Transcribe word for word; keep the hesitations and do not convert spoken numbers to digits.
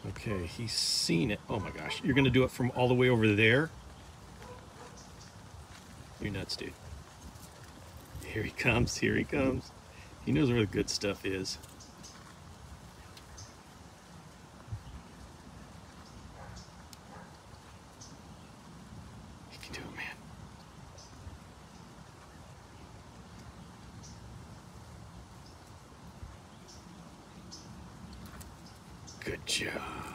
Okay, he's seen it. Oh my gosh, you're gonna do it from all the way over there? You're nuts, dude. Here he comes, here he comes. He knows where the good stuff is. He can do it, man. Good job.